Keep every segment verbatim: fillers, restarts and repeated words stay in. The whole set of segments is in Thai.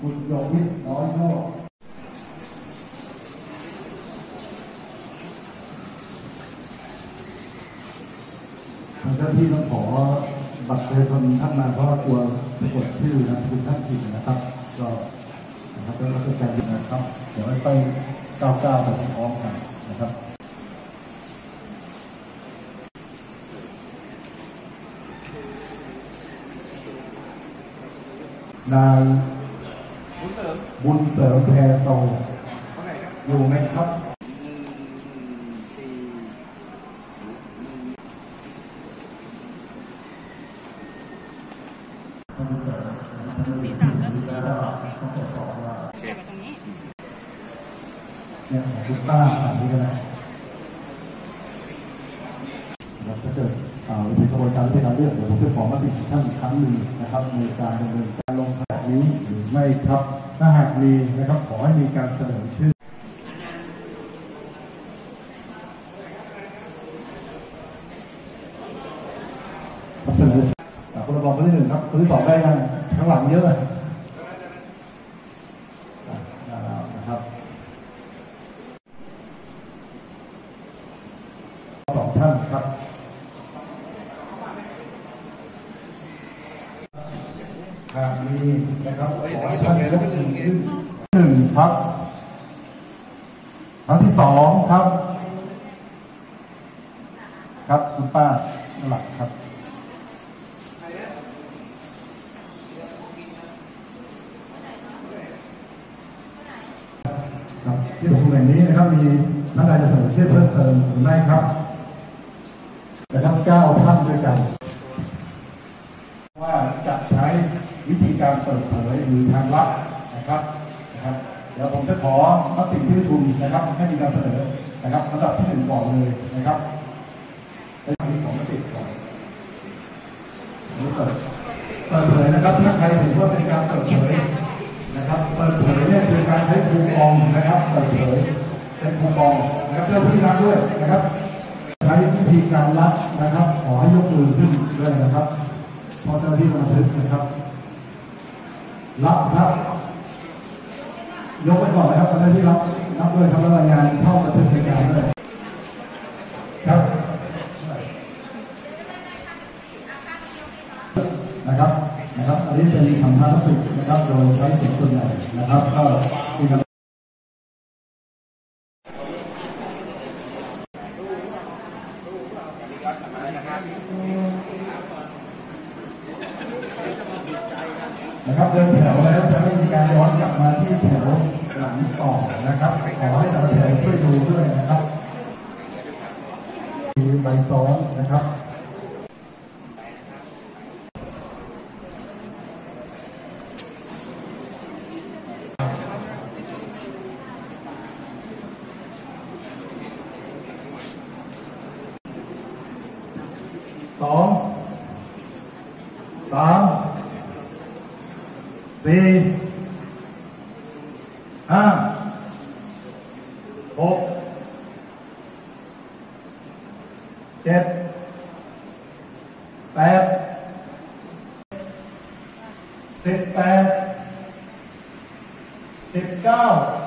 คุณโยวิทน้อยโน่ทางเจ้าที่ต้องขอบัตรประชาชนท่านมาเพราะกลัวสะกดชื่อนะคุณท่านผิดนะครับก็นะครับแล้วก็จะการนะครับเดี๋ยวไปก้าวก้าวไปพร้อมกันนะครับนายบุญเสริมแพรโตอยู่ไหมครับสีสามก็คือต้องตรวจสอบว่าเช็คตรงนี้เนี่ยของคุณป้าอันนี้ก็ได้เราจะเกิดเป็นกระบวนการที่เราเลือกเดี๋ยวผมจะขอมาติดท่านอีกครั้งหนึ่งนะครับในการดำเนินการลงแบบนี้หรือไม่ครับถ้าหากมีนะครับขอให้มีการเสนอชื่อเสนอคนละบอลคนที่หนึ่งครับคนที่สองได้ยังข้างหลังเยอะเลยนะครับสองท่านครับหากมีนะครับขอให้ท่านยกมือขึ้นหนึ่งครับครั้งที่สองครับครับคุณป้าหลักครับที่ประชุมแห่งนี้นะครับมีท่านใดจะเสนอชื่อเพิ่มเติมหรือไม่ครับนะครับเก้าท่านด้วยกันว่าจะใช้วิธีการเปิดเผยหรือทางลับนะครับนะครับเดี๋ยวผมจะขอมติที่ประชุมนะครับให้มีการเสนอนะครับระดับที่หนึ่งก่อนเลยนะครับในทางนี้ของมติก่อนนี้เปิดเปิดเผยนะครับถ้าใครเห็นว่าเป็นการเปิดเผยนะครับเปิดเผยเนี่ยคือการใช้คูปองนะครับเปิดเผยเป็นคูปองนะครับเพื่อผู้รับด้วยนะครับใช้วิธีการรับนะครับขอให้ยกมือขึ้นด้วยนะครับพอเจ้าที่บันทึกนะครับรับครับยกไปก่อนนะครับเจ้าที่รับรับด้วยครับรายงานเข้าบันทึกในการด้วยครับนะครับนะครับอันนี้เป็นคำท้าทายนะครับโดยใช้เสียงส่วนใหญ่นะครับก็มีการนะครับเดินแถวแล้วจะไม่มีการย้อนกลับมาที่แถวหลังต่อนะครับขอให้แต่ละแถวช่วยดูด้วยนะครับมีใบซ้อนนะครับสองสามสี่ห้าหกเจ็ดแปดสิบแปดสิบเก้า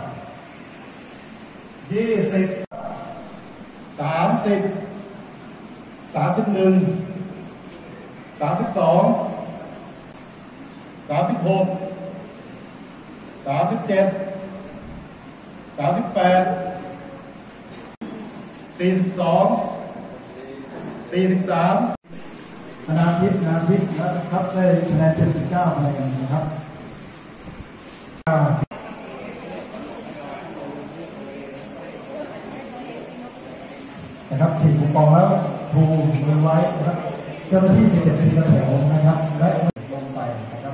ยี่สิบสามสิบสามสิบหนึ่งสามสิบสองสามสิบหกสามสิบเจ็ดสามสิบแปดสี่สิบสองสี่สิบสามคณะพิษคณะพิษนะครับได้คะแนนเจ็ดสิบเก้าคะแนนนะครับนะครับฉีดคูปองแล้วชูมือไว้นะครับเจ้าหน้าที่จะเก็บทีละแถวนะครับและลงไปนะครับ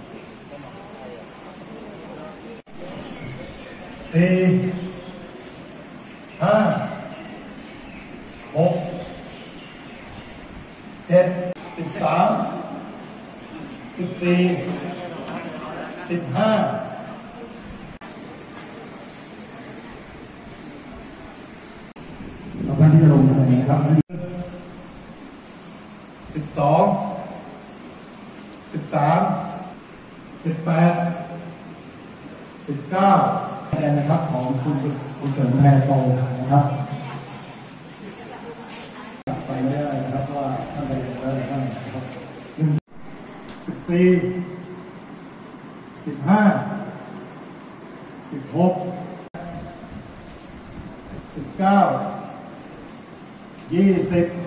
สี่ห้าหกเจ็ดสิบสามสิบสี่สิบห้าเราท่านที่จะลงคะแนนนะครับสิบสองสิบสามสิบแปดสิบเก้าคะแนนนะครับของคุณคุณเสริมแพรโตนะครับไปไม่ได้นะครับว่าท่านใดจะได้ท่านนะครับหนึ่งสิบสี่สิบห้าสิบหกสิบเก้ายี่สิบ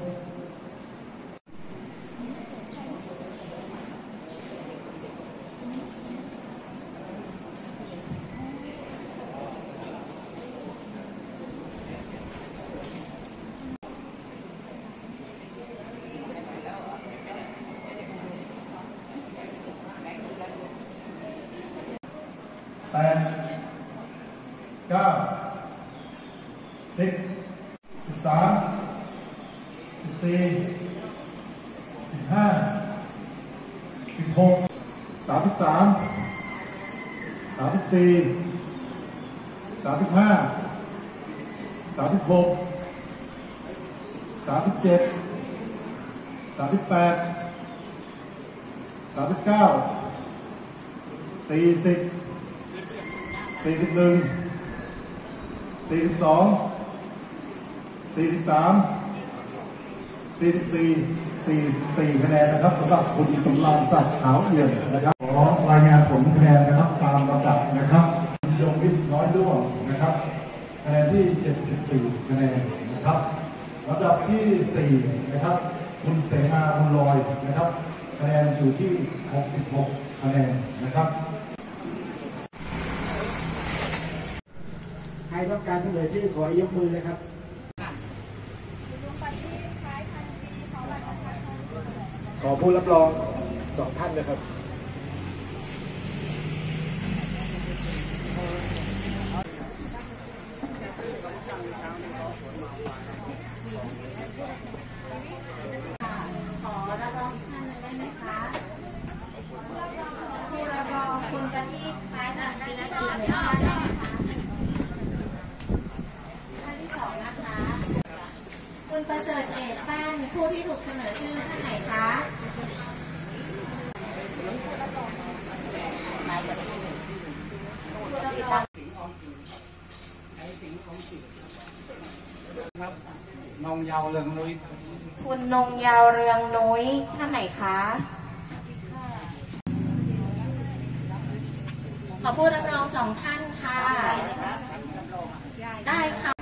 แปดเก้าสิบสิบสามสิบสี่สิบห้าสิบหกสามสิบสามสามสิบสี่สามสิบห้าสามสิบหกสามสิบเจ็ดสามสิบแปดสามสิบเก้าสี่สิบสี่สิบหนึ่งสี่สิบสองสี่สิบสามสี่สิบสี่สี่สิบสี่คะแนนนะครับสำหรับคุณสำรานศักดิ์ขาวเอี่ยมนะครับขอรายงานผลคะแนนนะครับตามลำดับนะครับยงวิทย์น้อยด้วงนะครับคะแนนที่เจ็ดสิบสี่คะแนนนะครับลำดับที่สี่นะครับคุณเสมาบุญลอยนะครับคะแนนอยู่ที่หกสิบหกคะแนนนะครับใครต้องการเสนอชื่อขอยกมือเลยครับขอผู้รับรองสองท่านนะครับขอรับรองท่านหนึ่งได้ไหมคะผู้รับรองคุณประทีปคล้ายนาทีนาทีเลยค่ะท่านที่สองนะคะคุณประเสริฐเอกแป้นผู้ที่ถูกเสนอชื่อท่านไหนคะนงยาวเรืองนุ้ยคุณนงยาวเรืองนุ้ยท่านไหนคะขอผู้รับรองสองท่านค่ะได้ค่ะ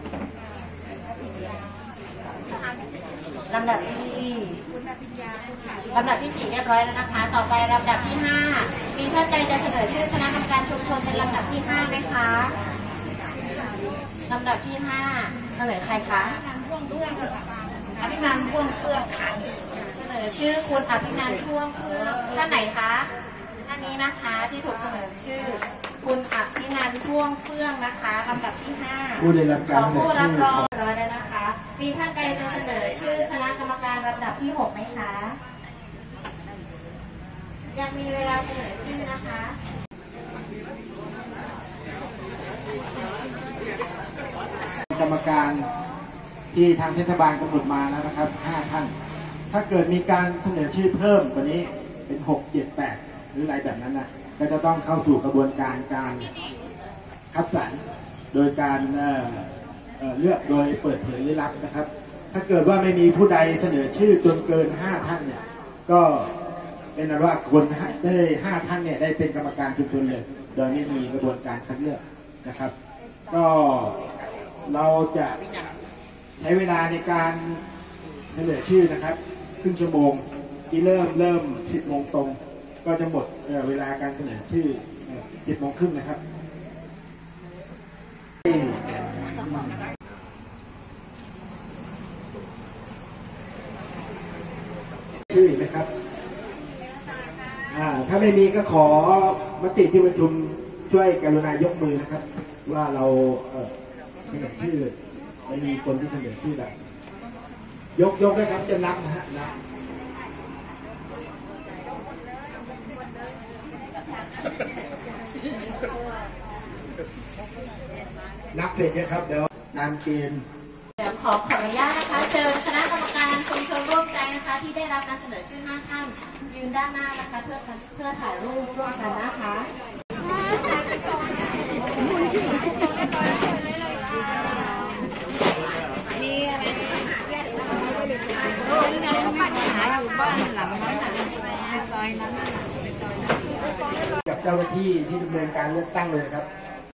ลำดับที่ลำดับที่สี่เรียบร้อยแล้วนะคะต่อไปลำดับที่ห้ามีท่านใดจะเสนอชื่อคณะกรรมการชุมชนเป็นลำดับที่ห้าไหมคะลำดับที่ห้าเสนอใครคะอภินันท์พ่วงเฟื่องค่ะเสนอชื่อคุณอภินันท์พ่วงเฟื่องท่านไหนคะท่านนี้นะคะที่ถูกเสนอชื่อคุณอภินันท์พ่วงเฟื่องนะคะลำดับที่ห้าผู้ได้รับการของเสนผู้อรับชื่อรองร้อยแล้วนะคะมีท่านใดจะเสนอชื่อคณะกรรมการลำดับที่หกไหมคะยังมีเวลาเสนอชื่อนะคะกรรมการที่ทางเทศบาลกำหนดมาแล้วนะครับห้าท่านถ้าเกิดมีการเสนอชื่อเพิ่มกว่านี้เป็นหก เจ็ด แปดหรืออะไรแบบนั้นนะก็จะต้องเข้าสู่กระบวนการการคัดสรรโดยการเอ่อเอ่อเลือกโดยเปิดเผยลี้ลับนะครับ ถ้าเกิดว่าไม่มีผู้ใดเสนอชื่อจนเกินห้าท่านเนี่ยก็เป็นว่าคนได้ห้าท่านเนี่ยได้เป็นกรรมการชุมชนเลยโดยไม่มีกระบวนการคัดเลือกนะครับก็เราจะใช้เวลาในการเสนอชื่อนะครับครึ่งชั่วโมงที่เริ่มเริ่มสิบโมงตรงก็จะหมดเวลาการเสนอชื่อสิบโมงครึ่งนะครับชื่อไหมครับถ้าไม่มีก็ขอมติที่ประชุมช่วยกรุณายกมือนะครับว่าเราเสนอชื่อไม่มีคนที่เสนอชื่อแบบยกยกได้ครับจะนับนะฮะนับนับเสร็จนะครับเดี๋ยวตามเกณฑ์เดี๋ยวขอขออนุญาตนะคะเชิญคณะกรรมการชุมชนร่วมใจนะคะที่ได้รับการเสนอชื่อห้าท่านยืนด้านหน้านะคะเพื่อเพื่อถ่ายรูปร่วมกันนะคะกับเจ้าหน้าที่ที่ดำเนินการเลือกตั้งเลยครับ